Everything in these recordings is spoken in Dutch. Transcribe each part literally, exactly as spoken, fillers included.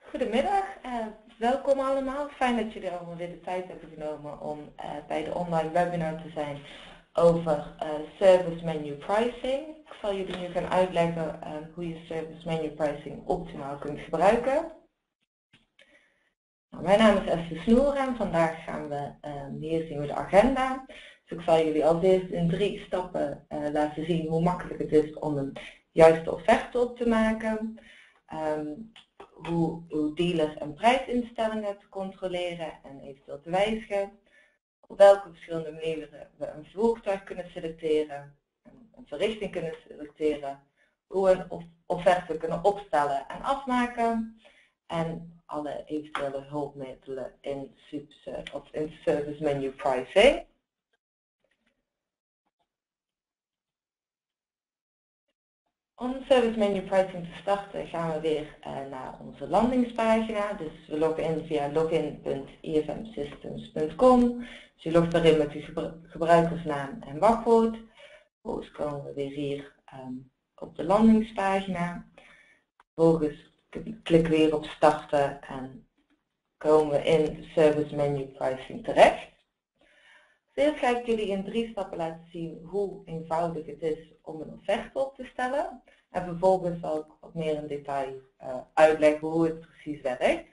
Goedemiddag, uh, welkom allemaal. Fijn dat jullie allemaal weer de tijd hebben genomen om uh, bij de online webinar te zijn over uh, service menu pricing. Ik zal jullie nu gaan uitleggen uh, hoe je service menu pricing optimaal kunt gebruiken. Nou, mijn naam is Esther Snoer en vandaag gaan we, uh, hier zien we de agenda. Dus ik zal jullie als eerst in drie stappen uh, laten zien hoe makkelijk het is om een juiste offerte op te maken. Um, Hoe, hoe dealers en prijsinstellingen te controleren en eventueel te wijzigen. Op welke verschillende manieren we een voertuig kunnen selecteren, een verrichting kunnen selecteren, hoe we een offerte kunnen opstellen en afmaken en alle eventuele hulpmiddelen in, of in service menu pricing. Om service menu pricing te starten gaan we weer uh, naar onze landingspagina. Dus we loggen in via login punt i f m systems punt com. Dus je logt erin met uw gebruikersnaam en wachtwoord. Vervolgens komen we weer hier um, op de landingspagina. Vervolgens klikken we hier op starten en komen we in service menu pricing terecht. Eerst ga ik jullie in drie stappen laten zien hoe eenvoudig het is om een offerte op te stellen. En vervolgens zal ik wat meer in detail uh, uitleggen hoe het precies werkt.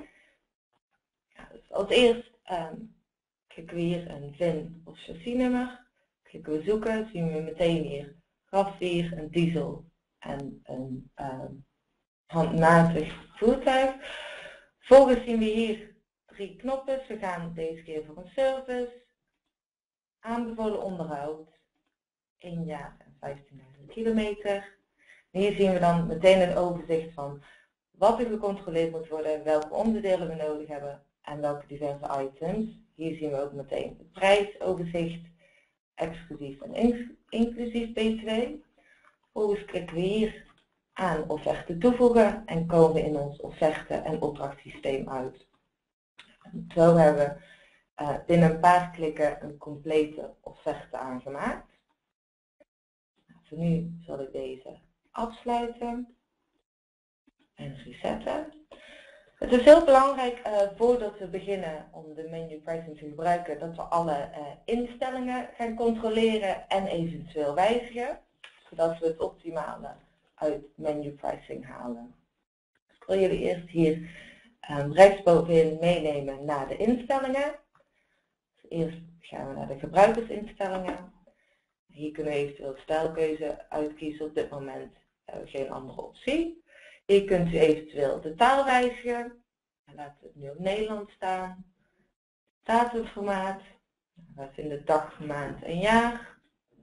Ja, dus als eerst um, klikken we hier een V I N of chassisnummer. Klikken we zoeken, zien we meteen hier RAV vier, een diesel en een um, handmatig voertuig. Vervolgens zien we hier drie knoppen. We gaan deze keer voor een service. Aanbevolen onderhoud, één jaar en vijftienduizend kilometer. En hier zien we dan meteen een overzicht van wat er gecontroleerd moet worden, welke onderdelen we nodig hebben en welke diverse items. Hier zien we ook meteen het prijsoverzicht, exclusief en inclusief B T W. Vervolgens klikken we hier aan offerte toevoegen en komen we in ons offerte- en opdrachtsysteem uit. En zo hebben we Uh, binnen een paar klikken een complete offerte aangemaakt. Voor nu zal ik deze afsluiten en resetten. Het is heel belangrijk uh, voordat we beginnen om de menu pricing te gebruiken dat we alle uh, instellingen gaan controleren en eventueel wijzigen, zodat we het optimale uit menu pricing halen. Ik wil jullie eerst hier um, rechtsbovenin meenemen naar de instellingen. Eerst gaan we naar de gebruikersinstellingen. Hier kunnen we eventueel stijlkeuze uitkiezen. Op dit moment hebben we geen andere optie. Hier kunt u eventueel de taal wijzigen. Laten we het nu op Nederland staan. Datumformaat. We vinden dag, maand en jaar.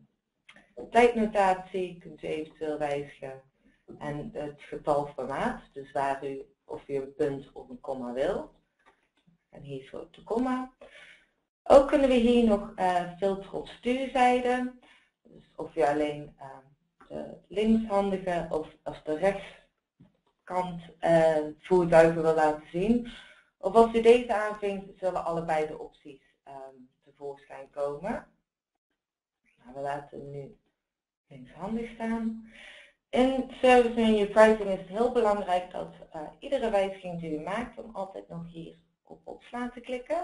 Tijdnotatie kunt u eventueel wijzigen. En het getalformaat. Dus waar u of u een punt of een komma wil. En hier voor de komma. Ook kunnen we hier nog uh, filteren op stuurzijde. Dus of je alleen uh, de linkshandige of, of de rechtskant uh, voertuigen wil laten zien. Of als u deze aanvinkt, zullen allebei de opties um, tevoorschijn komen. Nou, we laten hem nu linkshandig staan. In service menu pricing is het heel belangrijk dat uh, iedere wijziging die u maakt, om altijd nog hier op opslaan te klikken.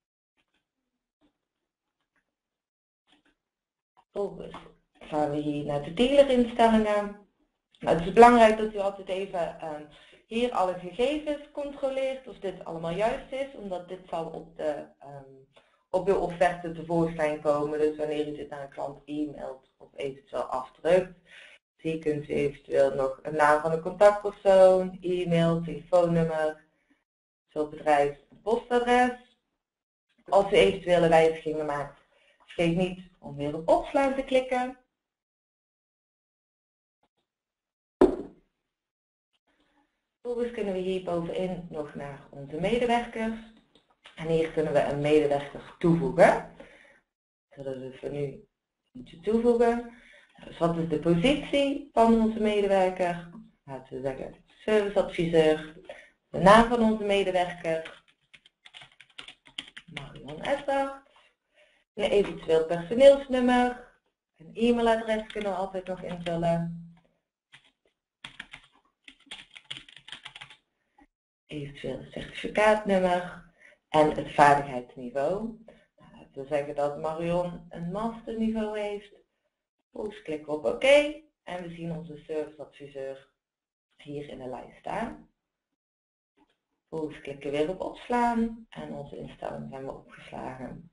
Vervolgens gaan we hier naar de dealerinstellingen. Nou, het is belangrijk dat u altijd even um, hier alle gegevens controleert of dit allemaal juist is, omdat dit zal op, de, um, op uw offerte tevoorschijn komen. Dus wanneer u dit naar een klant e-mailt of eventueel afdrukt. Dus hier kunt u eventueel nog een naam van een contactpersoon, e-mail, telefoonnummer, zo'n bedrijf, postadres. Als u eventuele wijzigingen maakt, vergeet niet om weer op opslaan te klikken. Vervolgens kunnen we hier bovenin nog naar onze medewerkers. En hier kunnen we een medewerker toevoegen. Zullen we voor nu eentje toevoegen. Dus wat is de positie van onze medewerker? Laten we zeggen serviceadviseur. De naam van onze medewerker. Marion Esther. Een eventueel personeelsnummer, een e-mailadres kunnen we altijd nog invullen. eventueel certificaatnummer en het vaardigheidsniveau. Nou, dat wil zeggen dat Marion een masterniveau heeft. Vervolgens klikken we op oké en we zien onze serviceadviseur hier in de lijst staan. Vervolgens klikken we weer op opslaan en onze instellingen zijn weer opgeslagen.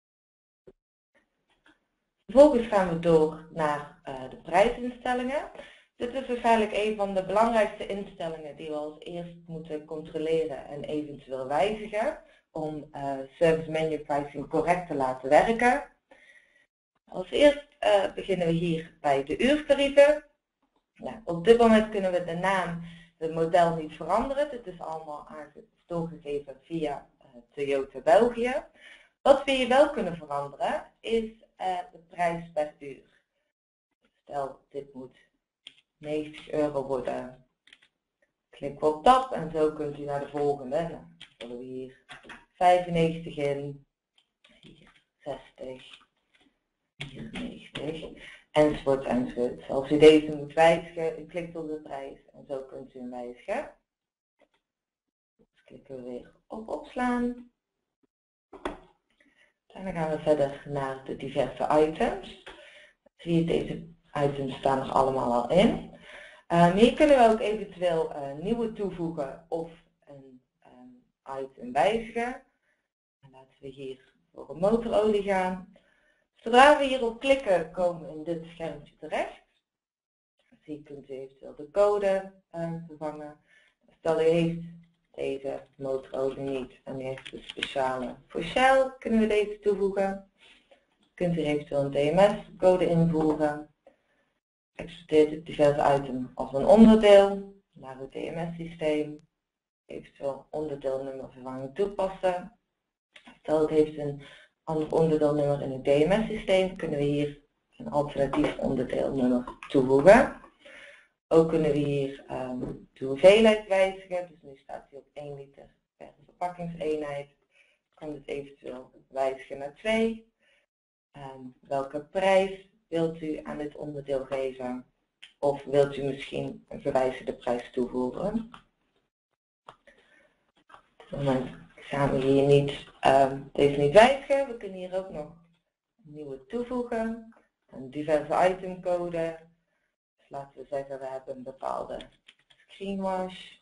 Vervolgens gaan we door naar uh, de prijsinstellingen. Dit is waarschijnlijk een van de belangrijkste instellingen die we als eerst moeten controleren en eventueel wijzigen om uh, service menu pricing correct te laten werken. Als eerst uh, beginnen we hier bij de uurtarieven. Nou, op dit moment kunnen we de naam, het model niet veranderen. Dit is allemaal doorgegeven via uh, Toyota België. Wat we hier wel kunnen veranderen is uh, de prijs per uur. Stel, dit moet negentig euro worden. Klik op tab en zo kunt u naar de volgende. Nou, vullen we hier vijfennegentig in, hier zestig, hier negentig, enzovoort enzovoort. Als u deze moet wijzigen, u klikt op de prijs en zo kunt u hem wijzigen. Dus klikken we weer op opslaan. En dan gaan we verder naar de diverse items. Zie je, deze items staan er allemaal al in. Um, hier kunnen we ook eventueel uh, nieuwe toevoegen of een um, item wijzigen. En laten we hier voor een motorolie gaan. Zodra we hierop klikken, komen we in dit schermpje terecht. Dus hier kunt u eventueel de code um, vervangen. Stel u heeft deze motorolie niet en u heeft een speciale voor Shell, kunnen we deze toevoegen. Kunt u eventueel een D M S-code invoeren. Exporteert het diverse item als een onderdeel naar het D M S-systeem. Eventueel onderdeelnummer vervanging toepassen. Stel het heeft een ander onderdeelnummer in het D M S-systeem, kunnen we hier een alternatief onderdeelnummer toevoegen. Ook kunnen we hier um, de hoeveelheid wijzigen. Dus nu staat hij op één liter per verpakkingseenheid. Kan dit eventueel wijzigen naar twee. Um, welke prijs wilt u aan dit onderdeel geven? Of wilt u misschien een gewijzigde prijs toevoegen? Op dit moment gaan we hier niet, um, deze niet wijzigen. We kunnen hier ook nog een nieuwe toevoegen. Een diverse itemcode. Dus laten we zeggen we hebben een bepaalde screenwash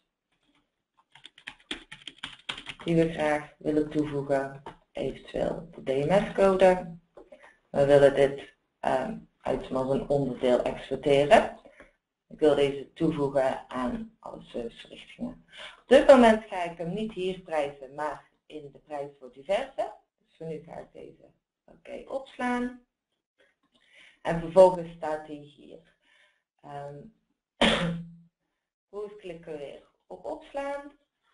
die we graag willen toevoegen. Eventueel de D M S-code. We willen dit um, item als een onderdeel exporteren. Ik wil deze toevoegen aan alle serviceverrichtingen. Op dit moment ga ik hem niet hier prijzen, maar in de prijs voor diverse. Dus voor nu ga ik deze oké okay, opslaan. En vervolgens staat hij hier. Um, vervolgens klikken we weer op opslaan.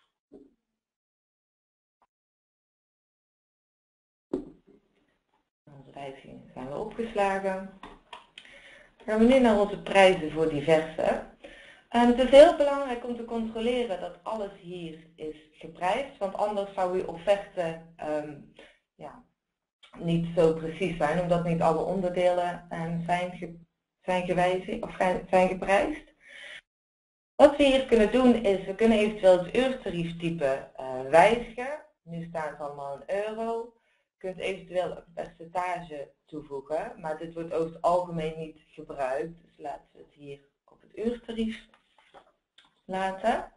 Onze wijzigingen zijn weer opgeslagen. Dan gaan we nu naar onze prijzen voor diverse. Um, het is heel belangrijk om te controleren dat alles hier is geprijsd, want anders zou uw offerte um, ja, niet zo precies zijn, omdat niet alle onderdelen um, zijn, ge, zijn gewijzigd of zijn geprijsd. Wat we hier kunnen doen is, we kunnen eventueel het uurtarieftype uh, wijzigen. Nu staat het allemaal in euro. Je kunt eventueel een percentage toevoegen, maar dit wordt over het algemeen niet gebruikt. Dus laten we het hier op het uurtarief laten.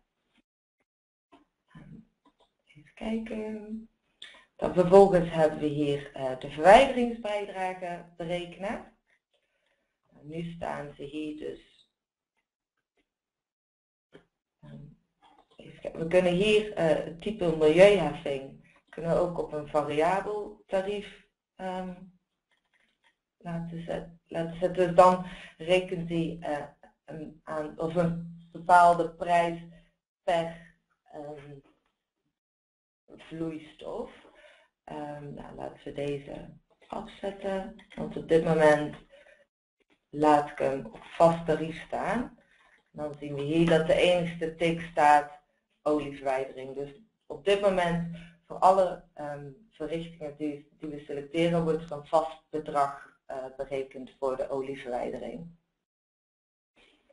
Even kijken. Dan vervolgens hebben we hier uh, de verwijderingsbijdrage berekenen. Nou, nu staan ze hier dus. We kunnen hier uh, het type milieuheffing kunnen we ook op een variabel tarief um, laten, zet, laten zetten. Dus dan rekent hij uh, een, aan of een bepaalde prijs per um, vloeistof. Um, nou, laten we deze afzetten, want op dit moment laat ik hem op vast tarief staan. Dan zien we hier dat de enigste tik staat olieverwijdering. Dus op dit moment voor alle um, verrichtingen die, die we selecteren wordt er een vast bedrag uh, berekend voor de olieverwijdering.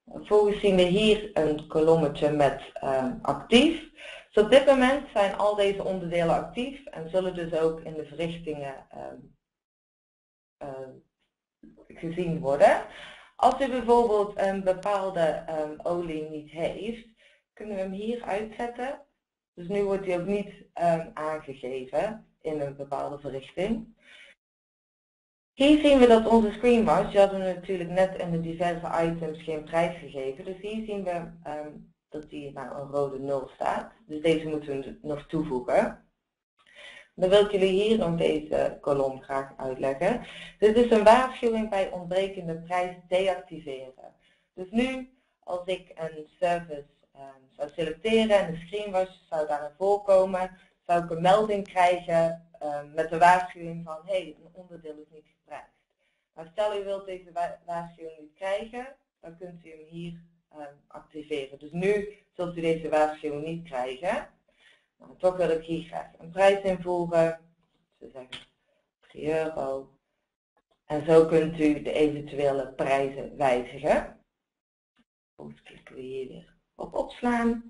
Vervolgens zien we hier een kolommetje met um, actief. Dus op dit moment zijn al deze onderdelen actief en zullen dus ook in de verrichtingen um, uh, gezien worden. Als u bijvoorbeeld een bepaalde um, olie niet heeft, kunnen we hem hier uitzetten. Dus nu wordt hij ook niet um, aangegeven in een bepaalde verrichting. Hier zien we dat onze screenwash, die hadden we natuurlijk net in de diverse items geen prijs gegeven. Dus hier zien we um, dat die nou een rode nul staat. Dus deze moeten we nog toevoegen. Dan wil ik jullie hier nog deze kolom graag uitleggen. Dit is een waarschuwing bij ontbrekende prijs deactiveren. Dus nu, als ik een service um, zou selecteren en de screenwash zou daarin voorkomen, zou ik een melding krijgen um, met de waarschuwing van hé, hey, een onderdeel is niet geprijsd. Maar stel u wilt deze wa waarschuwing niet krijgen, dan kunt u hem hier um, activeren. Dus nu zult u deze waarschuwing niet krijgen. Nou, toch wil ik hier graag een prijs invoeren. We zeggen drie euro. En zo kunt u de eventuele prijzen wijzigen. Vervolgens klikken we hier weer op opslaan.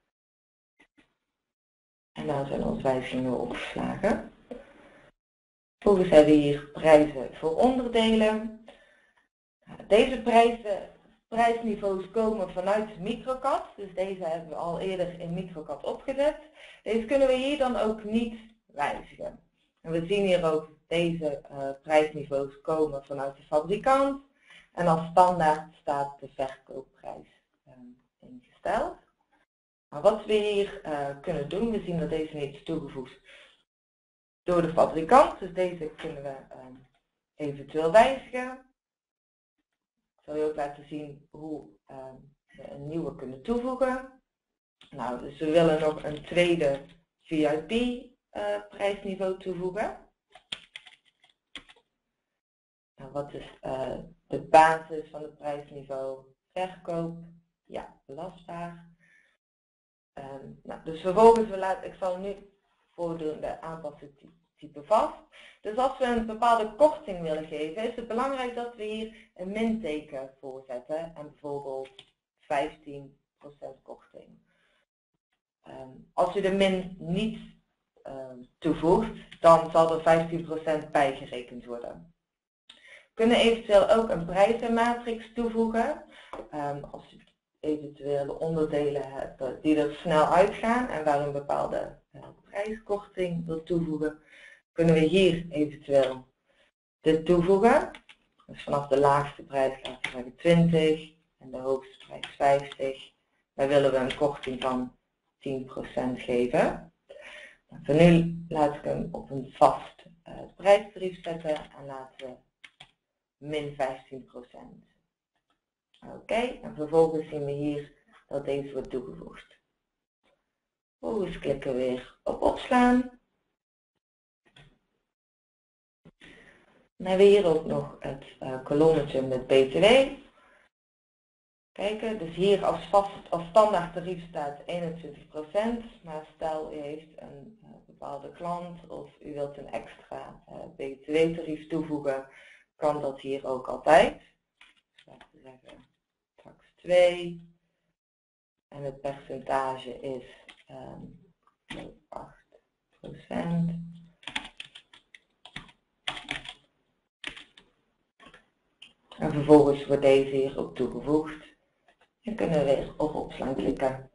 En dan zijn onze wijzigingen opgeslagen. Vervolgens hebben we hier prijzen voor onderdelen. Deze prijzen, prijsniveaus komen vanuit Microcad. Dus deze hebben we al eerder in Microcad opgezet. Deze kunnen we hier dan ook niet wijzigen. En we zien hier ook deze uh, prijsniveaus komen vanuit de fabrikant. En als standaard staat de verkoopprijs uh, ingesteld. Maar wat we hier uh, kunnen doen, we zien dat deze niet is toegevoegd door de fabrikant. Dus deze kunnen we uh, eventueel wijzigen. Ik zal je ook laten zien hoe uh, we een nieuwe kunnen toevoegen. Nou, dus we willen nog een tweede V I P uh, prijsniveau toevoegen. Nou, wat is uh, de basis van het prijsniveau? Verkoop, ja, belastbaar. Um, nou, dus vervolgens, we laten, ik zal nu voordoen de aanpassen type vast. Dus als we een bepaalde korting willen geven, is het belangrijk dat we hier een minteken voorzetten en bijvoorbeeld vijftien procent korting. Um, als u de min niet uh, toevoegt, dan zal er vijftien procent bijgerekend worden. We kunnen eventueel ook een prijzenmatrix toevoegen. Um, als u eventuele onderdelen hebt die er snel uitgaan en waar een bepaalde uh, prijskorting wil toevoegen, kunnen we hier eventueel dit toevoegen. Dus vanaf de laagste prijs laten we zeggen twintig en de hoogste prijs vijftig. Daar willen we een korting van tien procent geven. Nou, voor nu laat ik hem op een vast uh, prijstarief zetten en laten we min vijftien procent. Oké, okay. En vervolgens zien we hier dat deze wordt toegevoegd. Vervolgens klikken we weer op opslaan. Dan hebben we hier ook nog het uh, kolommetje met B T W. Kijken, dus hier als, vast, als standaard tarief staat eenentwintig procent, maar stel u heeft een uh, bepaalde klant of u wilt een extra uh, B T W-tarief toevoegen, kan dat hier ook altijd. Dus laten we zeggen tax twee en het percentage is um, acht procent. En vervolgens wordt deze hier ook toegevoegd. Dan kunnen we weer op opslaan klikken.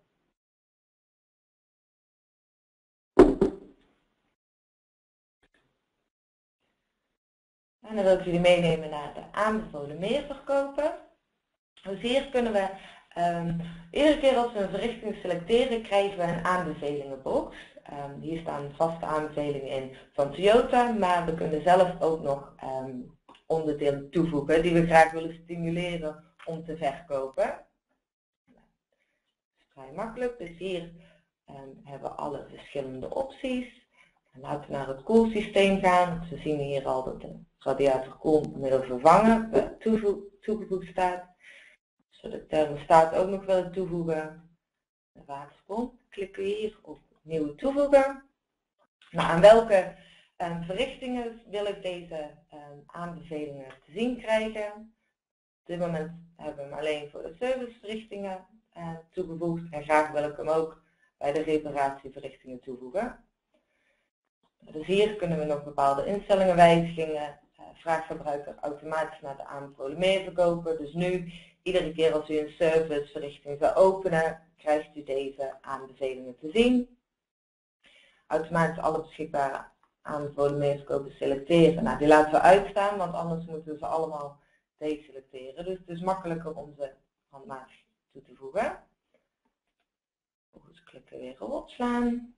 En dan wil ik jullie meenemen naar de aanbevolen meerverkopen. Dus hier kunnen we, um, iedere keer als we een verrichting selecteren, krijgen we een aanbevelingenbox. Um, hier staan vaste aanbevelingen in van Toyota, maar we kunnen zelf ook nog um, onderdelen toevoegen die we graag willen stimuleren om te verkopen. Vrij makkelijk, dus hier um, hebben we alle verschillende opties. En laten we naar het koelsysteem gaan. We zien hier al dat de radiator koelmiddel vervangen toegevoegd staat. Als we de thermostaat ook nog willen toevoegen, de waterpomp, klikken we hier op nieuwe toevoegen. Nou, aan welke um, verrichtingen wil ik deze um, aanbevelingen te zien krijgen? Op dit moment hebben we hem alleen voor de serviceverrichtingen uh, toegevoegd en graag wil ik hem ook bij de reparatieverrichtingen toevoegen. Dus hier kunnen we nog bepaalde instellingen wijzigingen. Uh, vraagt gebruiker automatisch naar de aanbevolen meerverkoper. Dus nu, iedere keer als u een serviceverrichting zou openen, krijgt u deze aanbevelingen te zien. Automatisch alle beschikbare aanbevolen meerverkopers selecteren. Nou, die laten we uitstaan, want anders moeten we ze allemaal deselecteren. Dus het is makkelijker om ze handmatig toe te voegen. Vervolgens klikken we weer op opslaan.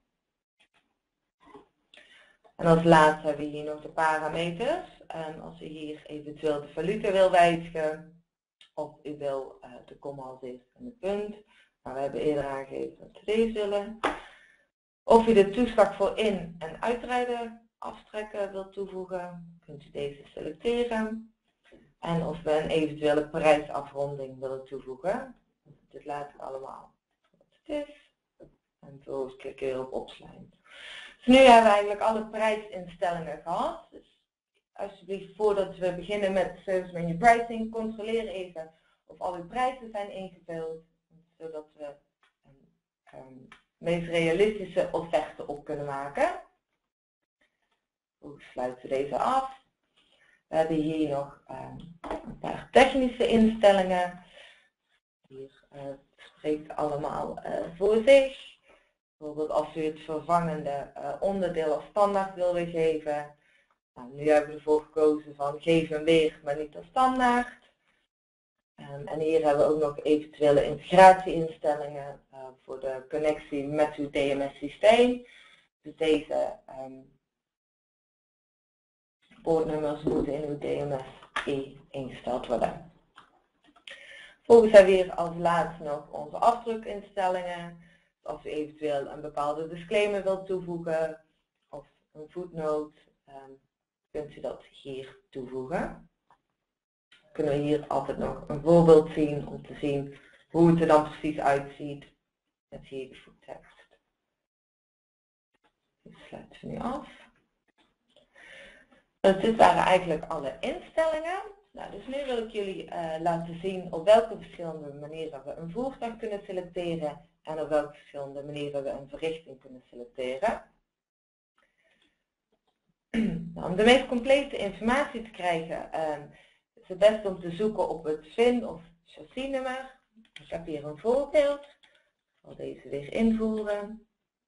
En als laatste hebben we hier nog de parameters. En als u hier eventueel de valuta wil wijzigen, of u wil uh, de komma als eerste en de punt. Maar we hebben eerder aangegeven dat we deze willen. Of u de toeslag voor in- en uitrijden afstrekken wilt toevoegen, kunt u deze selecteren. En of we een eventuele prijsafronding willen toevoegen. Dit laat ik allemaal wat het is. En vervolgens klik ik weer op opslaan. Dus nu hebben we eigenlijk alle prijsinstellingen gehad. Dus alsjeblieft, voordat we beginnen met Service Menu Pricing, controleer even of al uw prijzen zijn ingevuld. Zodat we een um, meest realistische offerte op kunnen maken. Vervolgens sluiten we deze af. We hebben hier nog um, een paar technische instellingen. Hier uh, spreekt allemaal uh, voor zich. Bijvoorbeeld als u het vervangende uh, onderdeel als standaard wil weergeven. Nou, nu hebben we ervoor gekozen van geef hem weer, maar niet als standaard. Um, en hier hebben we ook nog eventuele integratieinstellingen uh, voor de connectie met uw D M S-systeem. Dus deze um, poortnummers moeten in uw D M S-I ingesteld worden. Vervolgens hebben we hier als laatste nog onze afdrukinstellingen. Dus als u eventueel een bepaalde disclaimer wilt toevoegen of een footnote, um, kunt u dat hier toevoegen. Kunnen we hier altijd nog een voorbeeld zien om te zien hoe het er dan precies uitziet met hier de voettekst. Die sluiten we nu af. Dus dit waren eigenlijk alle instellingen. Nou, dus nu wil ik jullie uh, laten zien op welke verschillende manieren we een voertuig kunnen selecteren en op welke verschillende manieren we een verrichting kunnen selecteren. Nou, om de meest complete informatie te krijgen uh, is het best om te zoeken op het V I N of chassisnummer. Ik heb hier een voorbeeld. Ik zal deze weer invoeren.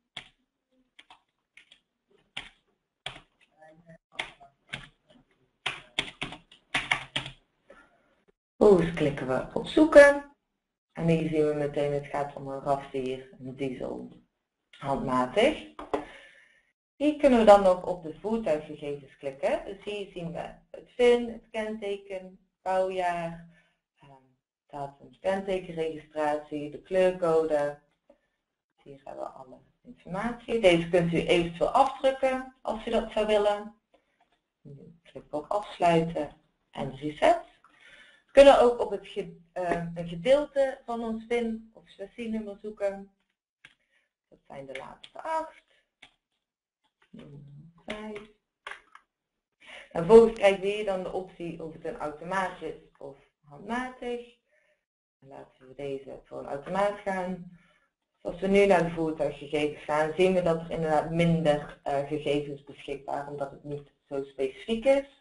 Vervolgens klikken we op zoeken. En hier zien we meteen het gaat om een RAV vier, een diesel, handmatig. Hier kunnen we dan nog op de voertuiggegevens klikken. Dus hier zien we het V I N, het kenteken, bouwjaar, datum, kentekenregistratie, de kleurcode. Hier hebben we alle informatie. Deze kunt u eventueel afdrukken als u dat zou willen. Klik op afsluiten en reset. We kunnen ook op het ge, uh, een gedeelte van ons V I N of chassisnummer zoeken. Dat zijn de laatste acht. vijf. En vervolgens krijgen we hier dan de optie of het een automaat is of handmatig. En laten we deze voor een automaat gaan. Dus als we nu naar de voertuiggegevens gaan, zien we dat er inderdaad minder uh, gegevens beschikbaar, omdat het niet zo specifiek is.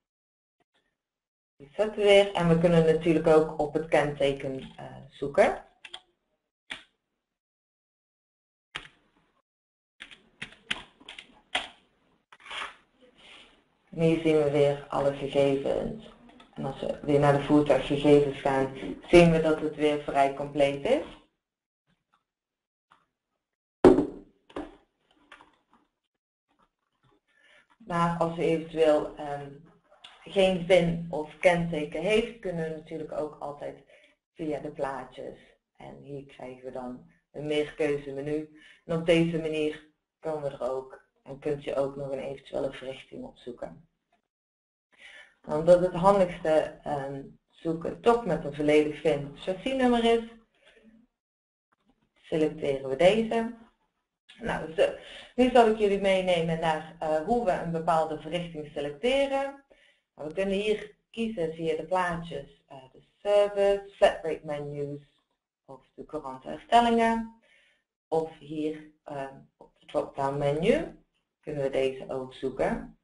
Die zetten we weer en we kunnen natuurlijk ook op het kenteken uh, zoeken. En hier zien we weer alle gegevens. En als we weer naar de voertuiggegevens gaan, zien we dat het weer vrij compleet is. Maar als u eventueel um, geen V I N of kenteken heeft, kunnen we natuurlijk ook altijd via de plaatjes. En hier krijgen we dan een meerkeuzemenu. En op deze manier komen we er ook en kunt u ook nog een eventuele verrichting opzoeken. Omdat het handigste um, zoeken toch met een volledig V I N chassisnummer is, selecteren we deze. Nou, dus, uh, nu zal ik jullie meenemen naar uh, hoe we een bepaalde verrichting selecteren. Nou, we kunnen hier kiezen via de plaatjes uh, de service, flatrate menus of de courante herstellingen. Of hier uh, op de drop-down menu kunnen we deze ook zoeken.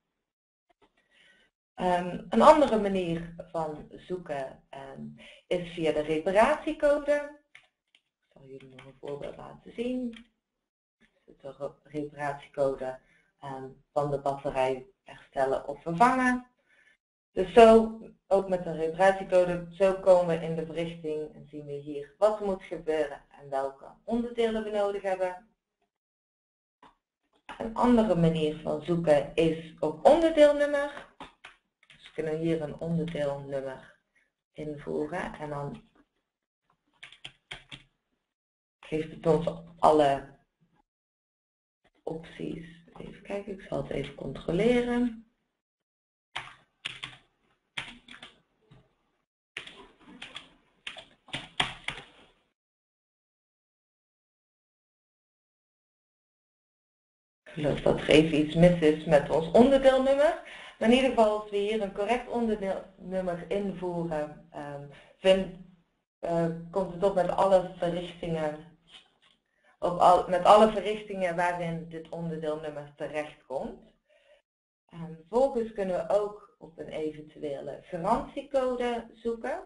Um, een andere manier van zoeken um, is via de reparatiecode. Ik zal jullie nog een voorbeeld laten zien. De reparatiecode um, van de batterij herstellen of vervangen. Dus zo, ook met een reparatiecode, zo komen we in de verrichting en zien we hier wat er moet gebeuren en welke onderdelen we nodig hebben. Een andere manier van zoeken is op onderdeelnummer. Dus we kunnen hier een onderdeelnummer invoeren en dan geeft het ons alle opties. Even kijken, ik zal het even controleren. Ik geloof dat er even iets mis is met ons onderdeelnummer. Maar in ieder geval, als we hier een correct onderdeelnummer invoeren, um, vind, uh, komt het op met alle verrichtingen, op al, met alle verrichtingen waarin dit onderdeelnummer terechtkomt. Um, vervolgens kunnen we ook op een eventuele garantiecode zoeken.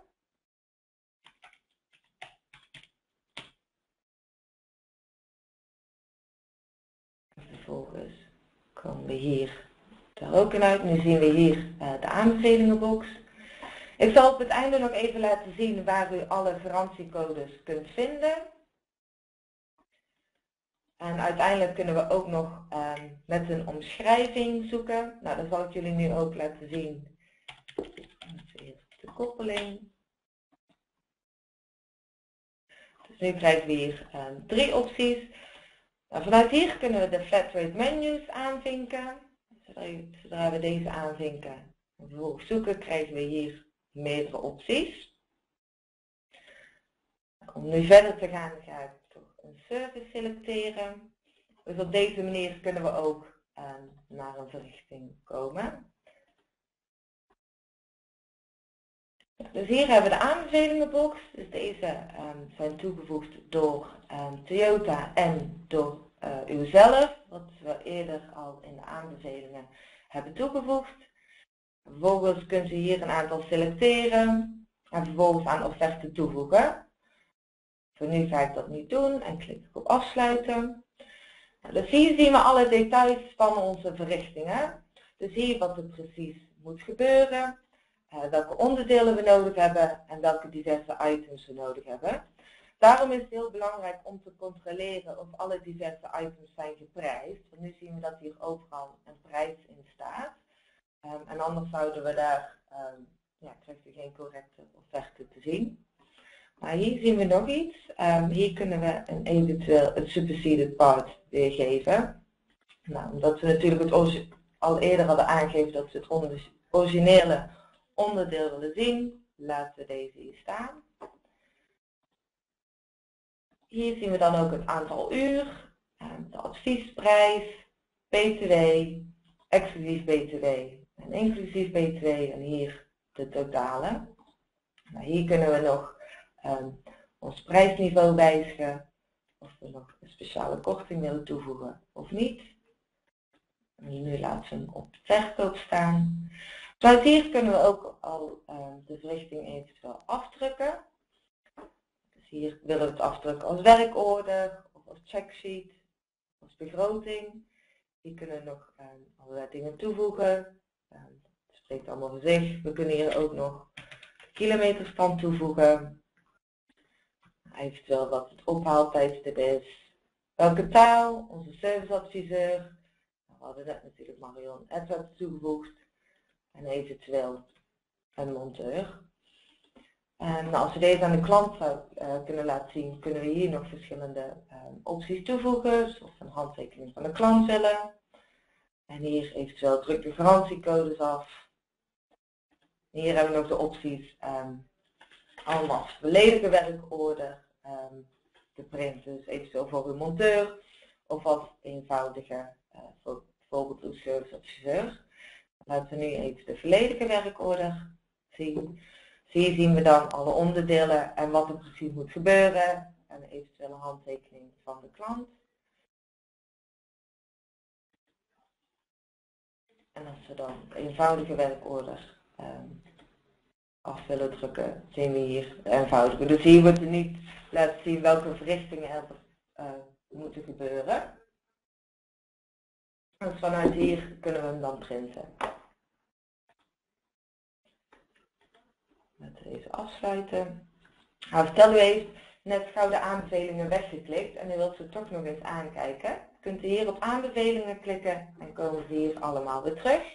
Vervolgens komen we hier er ook in uit. Nu zien we hier uh, de aanbevelingenbox. Ik zal op het einde nog even laten zien waar u alle garantiecodes kunt vinden. En uiteindelijk kunnen we ook nog uh, met een omschrijving zoeken. Nou, dat zal ik jullie nu ook laten zien. Eerst de koppeling. Dus nu krijgen we hier uh, drie opties. Nou, vanuit hier kunnen we de flatrate menus aanvinken. Zodra, zodra we deze aanvinken en vervolgens zoeken, krijgen we hier meerdere opties. Om nu verder te gaan, ga ik toch een service selecteren. Dus op deze manier kunnen we ook uh, naar een verrichting komen. Dus hier hebben we de aanbevelingenbox. Dus deze um, zijn toegevoegd door um, Toyota en door uh, uzelf, wat we eerder al in de aanbevelingen hebben toegevoegd. Vervolgens kunt u hier een aantal selecteren en vervolgens aan offerte toevoegen. Voor nu ga ik dat niet doen en klik ik op afsluiten. Dus hier zien we alle details van onze verrichtingen. Dus hier wat er precies moet gebeuren. Uh, welke onderdelen we nodig hebben en welke diverse items we nodig hebben. Daarom is het heel belangrijk om te controleren of alle diverse items zijn geprijsd. Want nu zien we dat hier overal een prijs in staat. Um, en anders zouden we daar, um, ja, krijgen we geen correcte offerte te zien. Maar hier zien we nog iets. Um, hier kunnen we een eventueel het superseded part weergeven. Nou, omdat we natuurlijk het al eerder hadden aangegeven dat we het originele onderdeel willen zien, laten we deze hier staan. Hier zien we dan ook het aantal uur, de adviesprijs, B T W, exclusief B T W en inclusief B T W en hier de totale. Nou, hier kunnen we nog um, ons prijsniveau wijzigen, of we nog een speciale korting willen toevoegen of niet. En nu laten we hem op verkoop staan. Vanuit hier kunnen we ook al uh, de verrichting eventueel afdrukken. Dus hier willen we het afdrukken als werkorder, of als checksheet, als begroting. Hier kunnen we nog uh, allerlei dingen toevoegen. Uh, het spreekt allemaal voor zich. We kunnen hier ook nog kilometerstand toevoegen. Eventueel wat het ophaaltijdstip is. Welke taal, onze serviceadviseur. We hadden net natuurlijk Marion Edwards toegevoegd. En eventueel een monteur. En als we deze aan de klant zou, uh, kunnen laten zien, kunnen we hier nog verschillende uh, opties toevoegen. Of een handtekening van de klant willen. En hier eventueel druk de garantiecodes af. Hier hebben we nog de opties um, allemaal als volledige werkorder um, te printen. Dus eventueel voor een monteur of als eenvoudige, uh, voor, bijvoorbeeld een serviceadviseur. Laten we nu even de volledige werkorder zien. Hier zien we dan alle onderdelen en wat er precies moet gebeuren en eventueel een handtekening van de klant. En als we dan de eenvoudige werkorder um, af willen drukken, zien we hier de eenvoudige. Dus hier wordt er niet laten zien welke verrichtingen er uh, moeten gebeuren. Dus vanuit hier kunnen we hem dan printen. Met deze afsluiten. Nou, stel u heeft net gauw de aanbevelingen weggeklikt en u wilt ze toch nog eens aankijken. Kunt u hier op aanbevelingen klikken en komen ze hier allemaal weer terug.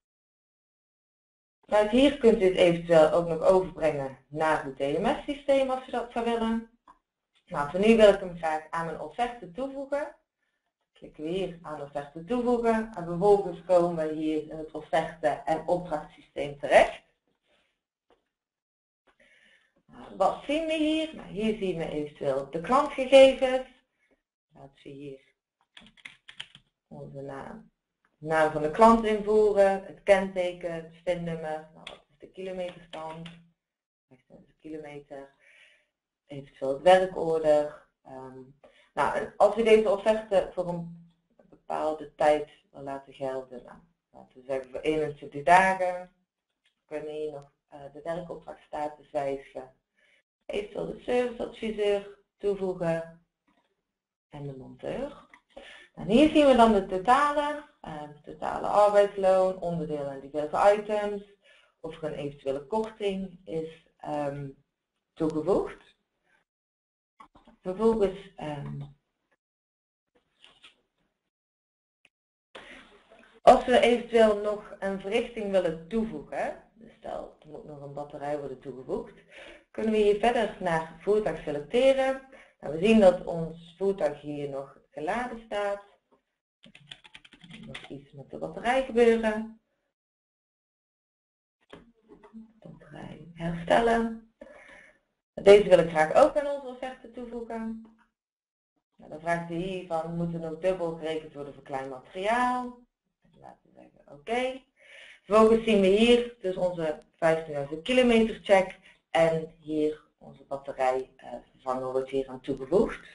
Vanuit hier kunt u het eventueel ook nog overbrengen naar het D M S-systeem als u dat zou willen. Nou, voor nu wil ik hem graag aan mijn offerte toevoegen. Klikken we hier aan offerte toevoegen en vervolgens komen we hier in het offerte en opdrachtsysteem terecht. Nou, wat zien we hier? Nou, hier zien we eventueel de klantgegevens. Laten we hier onze naam, naam van de klant invoeren, het kenteken, het V I N-nummer, nou, wat is de kilometerstand, de kilometer, eventueel het werkorder. Um, nou, als we deze offerte voor een bepaalde tijd wil laten gelden, nou, laten we zeggen voor eenentwintig dagen, kunnen we hier nog uh, de werkopdrachtstatus wijzigen, eventueel de serviceadviseur toevoegen en de monteur. En hier zien we dan de totale, uh, totale arbeidsloon, onderdelen en diverse items, of er een eventuele korting is um, toegevoegd. Vervolgens um, als we eventueel nog een verrichting willen toevoegen, dus stel er moet nog een batterij worden toegevoegd, kunnen we hier verder naar voertuig selecteren. Nou, we zien dat ons voertuig hier nog geladen staat. Nog iets met de batterij gebeuren. Batterij herstellen. Deze wil ik graag ook aan onze offerte toevoegen. Nou, dan vraagt hij hier van, moet er nog dubbel gerekend worden voor klein materiaal? Laten we zeggen oké. Okay. Vervolgens zien we hier dus onze vijftienduizend kilometer check en hier onze batterij uh, vervanger wordt hier aan toegevoegd.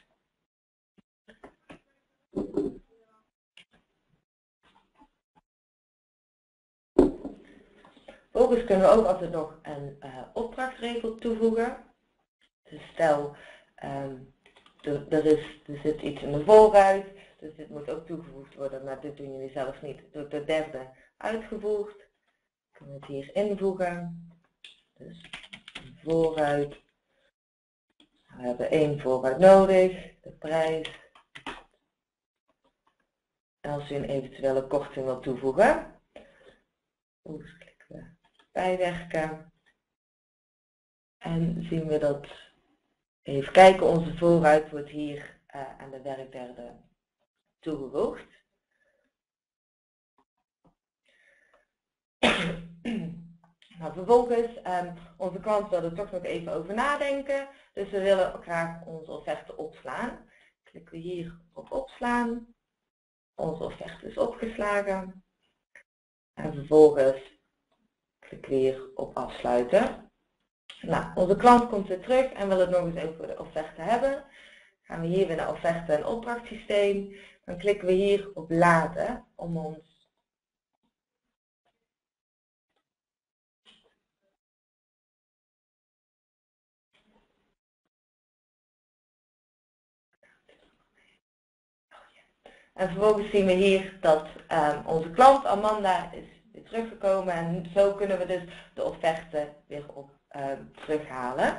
Vervolgens kunnen we ook altijd nog een uh, opdrachtregel toevoegen. Dus stel, um, er, er, is, er zit iets in de voorruit, dus dit moet ook toegevoegd worden, maar dit doen jullie zelf niet. Door de derde uitgevoerd. Kunnen we het hier invoegen. Dus een voorruit. We hebben één voorruit nodig, de prijs. En als u een eventuele korting wil toevoegen, dus klikken we bijwerken. En zien we dat, even kijken, onze voorruit wordt hier uh, aan de werkderde toegevoegd. Nou, vervolgens, um, onze klant wil er toch nog even over nadenken, dus we willen graag onze offerte opslaan. Klikken we hier op opslaan. Onze offerte is opgeslagen. En vervolgens klikken we hier op afsluiten. Nou, onze klant komt weer terug en wil het nog eens over de offerte hebben. Gaan we hier weer naar offerte en opdrachtsysteem. Dan klikken we hier op laden om ons en vervolgens zien we hier dat um, onze klant Amanda is weer teruggekomen en zo kunnen we dus de offerte weer op um, terughalen.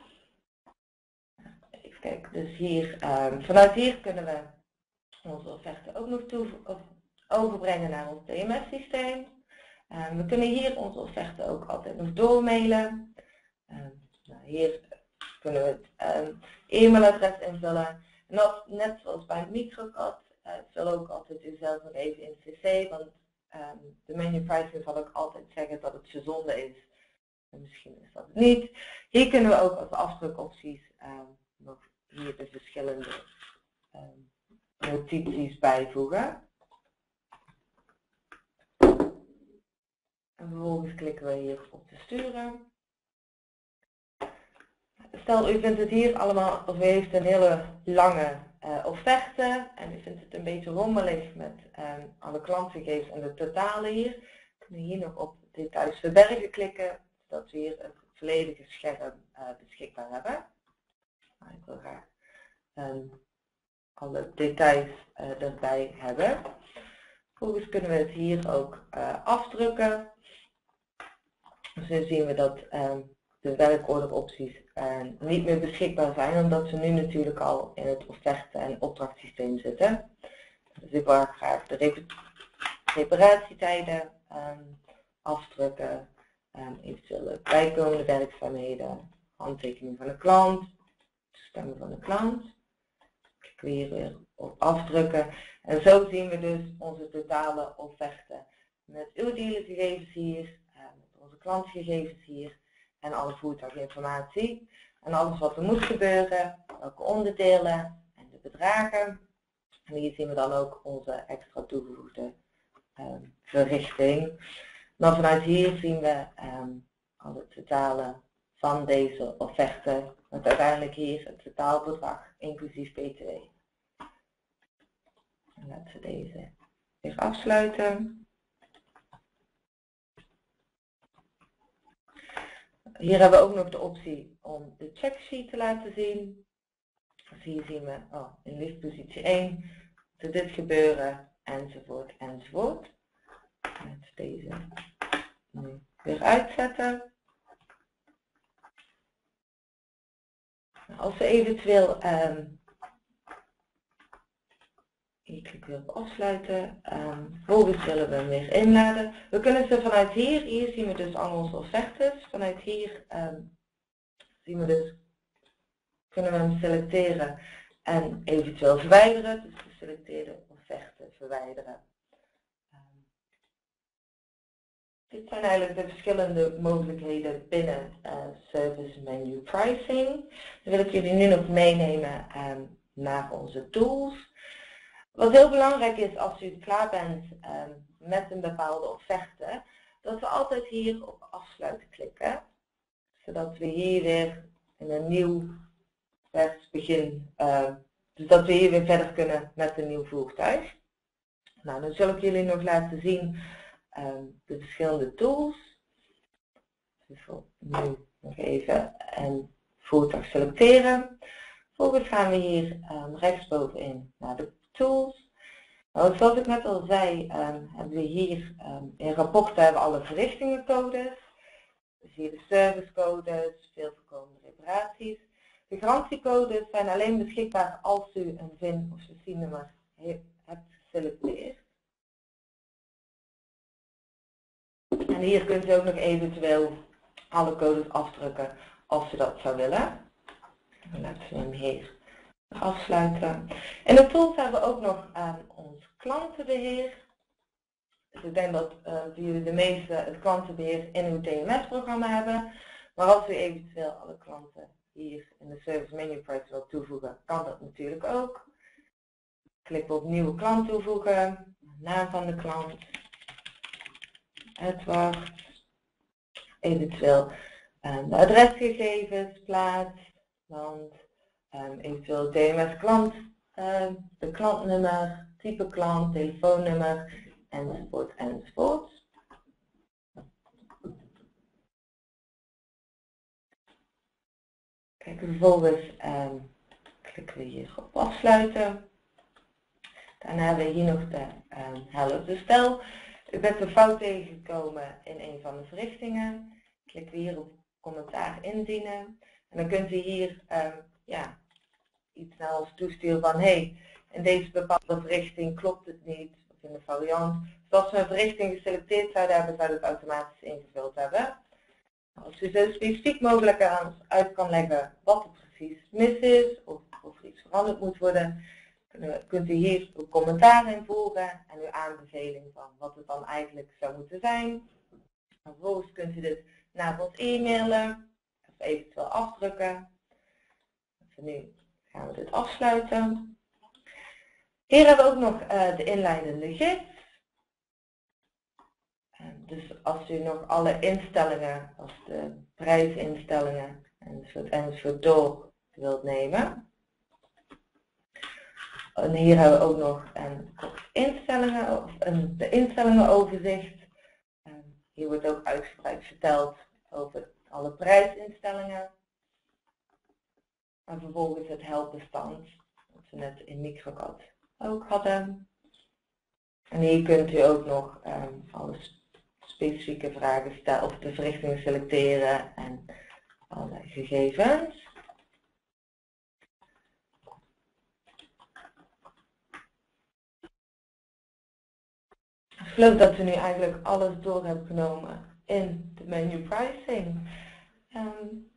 Even kijken, dus hier, um, vanuit hier kunnen we onze offerte ook nog toe, of, overbrengen naar ons D M S-systeem. Um, we kunnen hier onze offerte ook altijd nog doormailen. Um, nou, hier kunnen we het um, e-mailadres invullen. En dat, net zoals bij het microcard, uh, vul ook altijd u zelf nog even in C C, want um, de menu pricing zal ook altijd zeggen dat het verzonden is. En misschien is dat het niet. Hier kunnen we ook als afdrukopties um, nog hier de verschillende um, notities bijvoegen. En En vervolgens klikken we hier op de sturen. Stel u vindt het hier allemaal, of u heeft een hele lange uh, offerte en u vindt het een beetje rommelig met um, alle klantgegevens en de totalen hier. Kunnen we hier nog op details verbergen klikken, zodat we hier het volledige scherm uh, beschikbaar hebben. Nou, ik wil graag um, alle details uh, erbij hebben. Vervolgens kunnen we het hier ook uh, afdrukken. Dus nu zien we dat um, de werkorderopties uh, niet meer beschikbaar zijn, omdat ze nu natuurlijk al in het offerte- en opdrachtsysteem zitten. Dus ik wil graag de reparatietijden um, afdrukken, um, eventuele bijkomende werkzaamheden, handtekening van de klant, toestemming van de klant. Klikken we hier weer op afdrukken. En zo zien we dus onze totale offerte met uw dealergegevens hier, uh, met onze klantgegevens hier en alle voertuiginformatie. En alles wat er moet gebeuren, welke onderdelen en de bedragen. En hier zien we dan ook onze extra toegevoegde um, verrichting. Dan vanuit hier zien we um, alle totalen van deze offerte. Met uiteindelijk hier het totaalbedrag inclusief B T W. En laten we deze weer afsluiten. Hier hebben we ook nog de optie om de checksheet te laten zien. Dus hier zien we oh, in liftpositie één moet dit gebeuren, enzovoort, enzovoort. Laten we deze nu weer uitzetten. Als we eventueel, um, hier klik weer op afsluiten, um, vervolgens willen we hem weer inladen. We kunnen ze vanuit hier, hier zien we dus al onze offertes, vanuit hier um, zien we dus, kunnen we hem selecteren en eventueel verwijderen, dus de geselecteerde offerte verwijderen. Um, dit zijn eigenlijk de verschillende mogelijkheden binnen uh, Service Menu Pricing. Dan wil ik jullie nu nog meenemen um, naar onze tools. Wat heel belangrijk is als u klaar bent um, met een bepaalde offerte, dat we altijd hier op afsluiten klikken, zodat we hier weer in een nieuw vers begin, uh, dus dat we hier weer verder kunnen met een nieuw voertuig. Nou, dan zal ik jullie nog laten zien um, de verschillende tools. Dus nu nog even een voertuig selecteren. Vervolgens gaan we hier um, rechtsbovenin naar de tools. Nou, zoals ik net al zei, um, hebben we hier um, in rapporten hebben we alle verrichtingencodes. Dus hier de servicecodes, veel voorkomende reparaties. De garantiecodes zijn alleen beschikbaar als u een V I N of chassis-nummer hebt geselecteerd. En hier kunt u ook nog eventueel alle codes afdrukken als u dat zou willen. Dan laten we hem hier afsluiten. In de tools hebben we ook nog uh, ons klantenbeheer. Dus ik denk dat uh, jullie de meeste het klantenbeheer in uw T M S-programma hebben. Maar als u eventueel alle klanten hier in de Service Menu Price wilt toevoegen, kan dat natuurlijk ook. Klik op nieuwe klant toevoegen, naam van de klant, Edward, eventueel um, de adresgegevens, plaats, land, um, eventueel T M S klant, um, de klantnummer, type klant, telefoonnummer, enzovoort, enzovoort. Kijk, vervolgens um, klikken we hier op afsluiten. Daarna hebben we hier nog de um, help. Dus stel, u bent een fout tegengekomen in een van de verrichtingen. Klik hier op commentaar indienen. En dan kunt u hier um, ja, iets naar ons toesturen van, hey, in deze bepaalde verrichting klopt het niet. Of in de variant. Dus als we een verrichting geselecteerd zouden hebben, zou het automatisch ingevuld hebben. Als u zo specifiek mogelijk aan ons uit kan leggen wat er precies mis is, of, of er iets veranderd moet worden, kunt u hier uw commentaar invoeren en uw aanbeveling van wat het dan eigenlijk zou moeten zijn. Vervolgens kunt u dit naar ons e-mailen of eventueel afdrukken. Voor nu gaan we dit afsluiten. Hier hebben we ook nog uh, de inleidende gids. En dus als u nog alle instellingen, als de prijsinstellingen enzovoort, enzovoort door wilt nemen. En hier hebben we ook nog een instellingen, of een, de instellingenoverzicht. En hier wordt ook uitgebreid verteld over alle prijsinstellingen. En vervolgens het helpbestand, wat we net in Microcad ook hadden. En hier kunt u ook nog um, alle specifieke vragen stellen of de verrichtingen selecteren en alle gegevens. Ik geloof dat we nu eigenlijk alles door hebben genomen in de menu pricing. Um,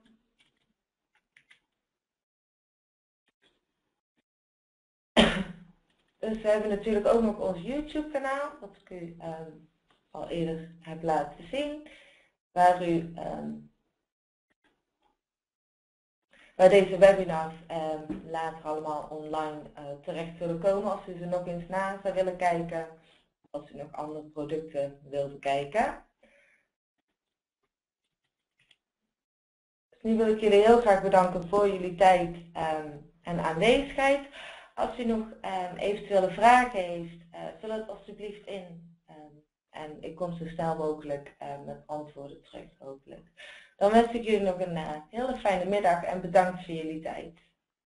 dus we hebben natuurlijk ook nog ons YouTube kanaal, wat ik u um, al eerder heb laten zien, waar u um, waar deze webinars um, later allemaal online uh, terecht zullen komen als u ze nog eens na zou willen kijken, als u nog andere producten wilt bekijken. Dus nu wil ik jullie heel graag bedanken voor jullie tijd um, en aanwezigheid. Als u nog um, eventuele vragen heeft, uh, vul het alsjeblieft in. Um, en ik kom zo snel mogelijk uh, met antwoorden terug, hopelijk. Dan wens ik jullie nog een uh, hele fijne middag en bedankt voor jullie tijd.